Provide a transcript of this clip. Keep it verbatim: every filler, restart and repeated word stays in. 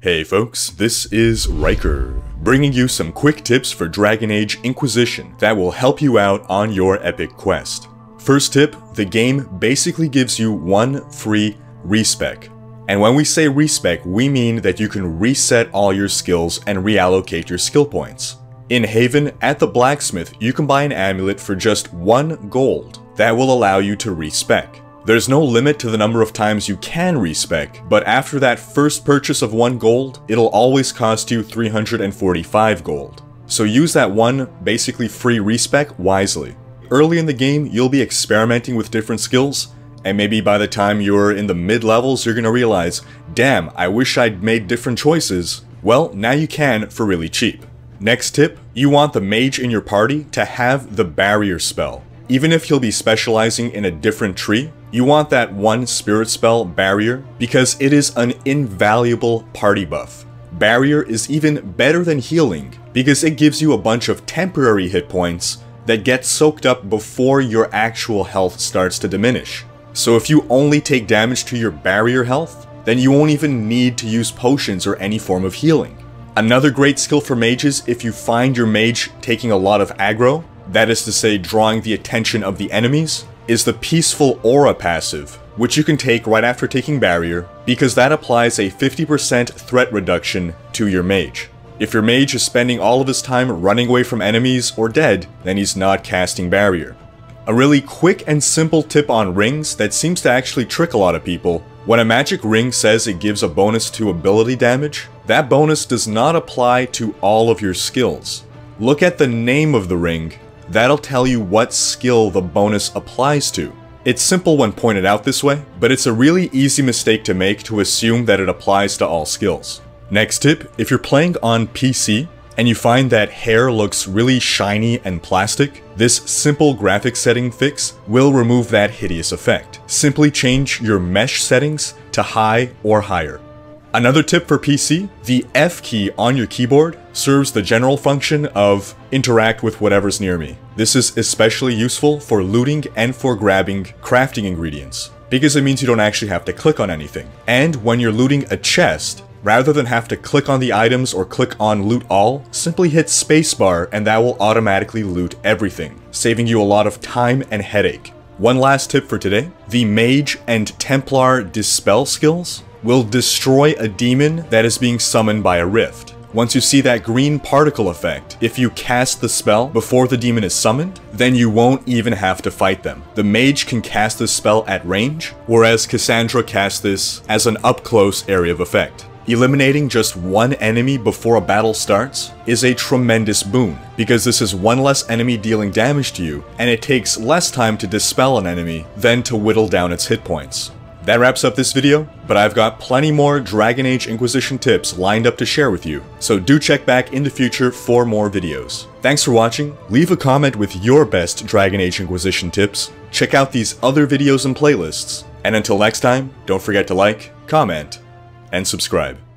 Hey folks, this is Riker, bringing you some quick tips for Dragon Age Inquisition that will help you out on your epic quest. First tip, the game basically gives you one free respec. And when we say respec, we mean that you can reset all your skills and reallocate your skill points. In Haven, at the blacksmith, you can buy an amulet for just one gold that will allow you to respec. There's no limit to the number of times you can respec, but after that first purchase of one gold, it'll always cost you three hundred forty-five gold. So use that one, basically free respec wisely. Early in the game, you'll be experimenting with different skills, and maybe by the time you're in the mid-levels, you're gonna realize, damn, I wish I'd made different choices. Well, now you can for really cheap. Next tip, you want the mage in your party to have the barrier spell. Even if he'll be specializing in a different tree, you want that one spirit spell, Barrier, because it is an invaluable party buff. Barrier is even better than healing, because it gives you a bunch of temporary hit points that get soaked up before your actual health starts to diminish. So if you only take damage to your barrier health, then you won't even need to use potions or any form of healing. Another great skill for mages, if you find your mage taking a lot of aggro, that is to say drawing the attention of the enemies, is the Peaceful Aura passive, which you can take right after taking Barrier, because that applies a fifty percent threat reduction to your mage. If your mage is spending all of his time running away from enemies or dead, then he's not casting Barrier. A really quick and simple tip on rings that seems to actually trick a lot of people: when a magic ring says it gives a bonus to ability damage, that bonus does not apply to all of your skills. Look at the name of the ring. That'll tell you what skill the bonus applies to. It's simple when pointed out this way, but it's a really easy mistake to make to assume that it applies to all skills. Next tip, if you're playing on P C and you find that hair looks really shiny and plastic, this simple graphic setting fix will remove that hideous effect. Simply change your mesh settings to high or higher. Another tip for P C, the F key on your keyboard serves the general function of interact with whatever's near me. This is especially useful for looting and for grabbing crafting ingredients, because it means you don't actually have to click on anything. And when you're looting a chest, rather than have to click on the items or click on loot all, simply hit spacebar and that will automatically loot everything, saving you a lot of time and headache. One last tip for today, the Mage and Templar Dispel skills will destroy a demon that is being summoned by a rift. Once you see that green particle effect, if you cast the spell before the demon is summoned, then you won't even have to fight them. The mage can cast this spell at range, whereas Cassandra casts this as an up-close area of effect. Eliminating just one enemy before a battle starts is a tremendous boon, because this is one less enemy dealing damage to you, and it takes less time to dispel an enemy than to whittle down its hit points. That wraps up this video, but I've got plenty more Dragon Age Inquisition tips lined up to share with you, so do check back in the future for more videos. Thanks for watching, leave a comment with your best Dragon Age Inquisition tips, check out these other videos and playlists, and until next time, don't forget to like, comment, and subscribe.